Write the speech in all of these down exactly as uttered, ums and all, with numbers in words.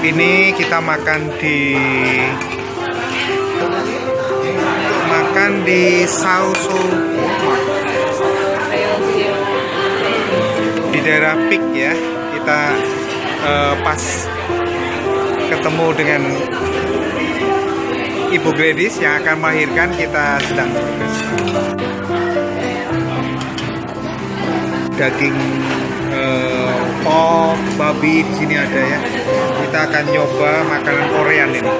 Ini kita makan di makan di Sauso di daerah Pik ya. Kita uh, pas ketemu dengan Ibu Gladys yang akan melahirkan, kita sedang bertugas. Daging uh, pork, babi di sini ada ya. Kita akan nyoba makanan Korean ini.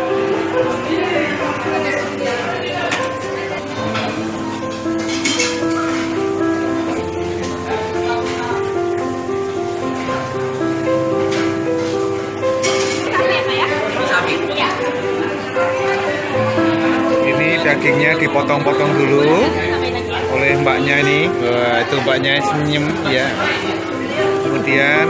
Ini dagingnya dipotong-potong dulu oleh mbaknya ini. Wah, itu mbaknya senyum ya. Kemudian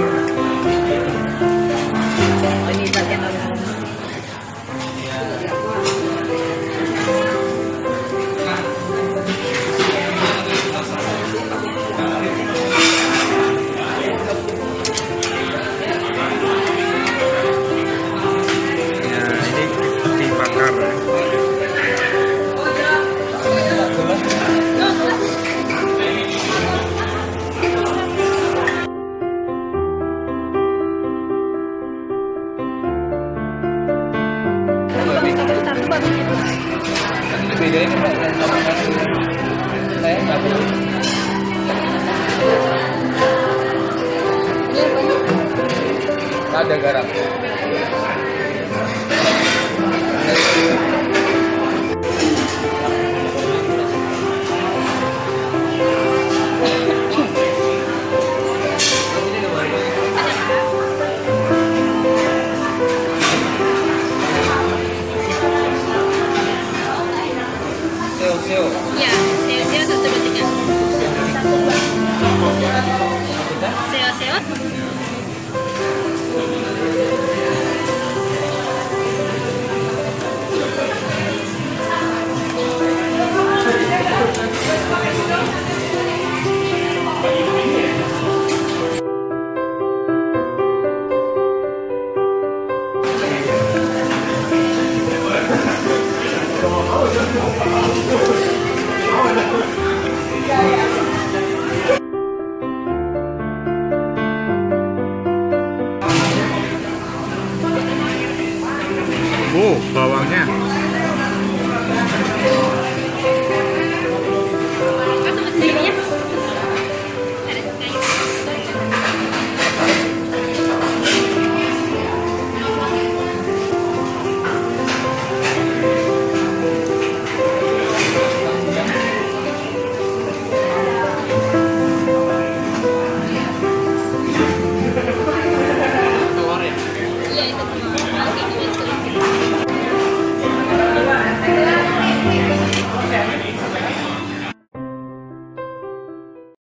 ada garam. Seo-seo. Iya, seo-seo satu dua tiga. Seo-seo.